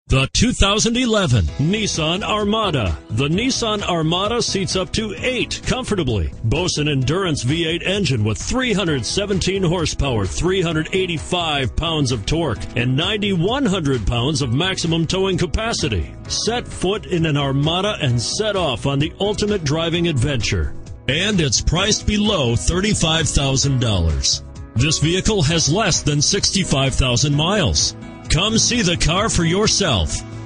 The 2011 Nissan Armada. The Nissan Armada seats up to 8 comfortably. Boasts an endurance V8 engine with 317 horsepower, 385 pounds of torque, and 9,100 pounds of maximum towing capacity. Set foot in an Armada and set off on the ultimate driving adventure. And it's priced below $35,000. This vehicle has less than 65,000 miles. Come see the car for yourself.